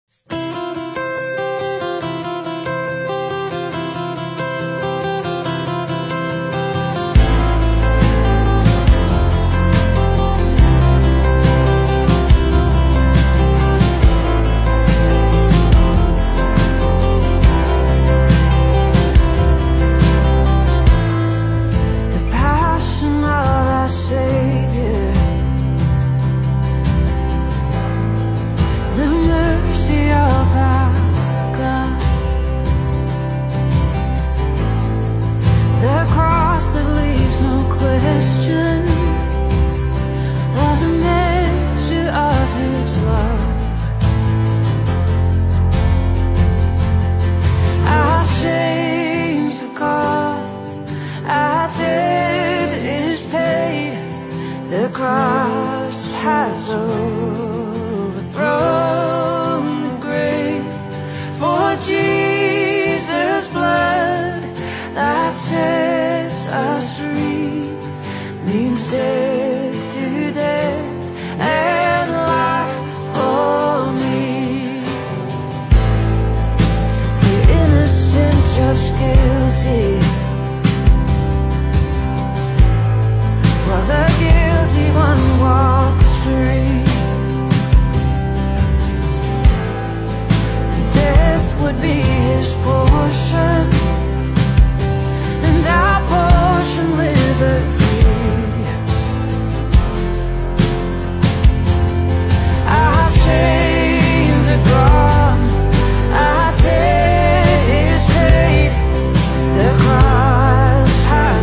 The cross has overthrown the grave. For Jesus' blood that sets us free means death to death and life for me. The innocent judged guilty, while the guilty one walks free. Death would be his portion, and our portion liberty. Our chains are gone, our debt is paid. The cross has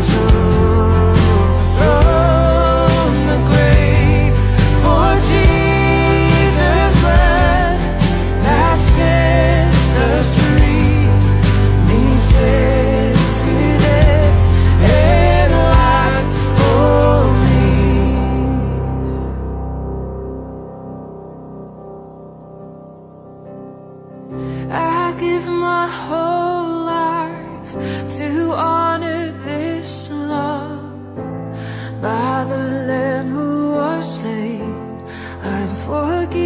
I give my whole life to honor this love. By the Lamb who was slain, I'm forgiven.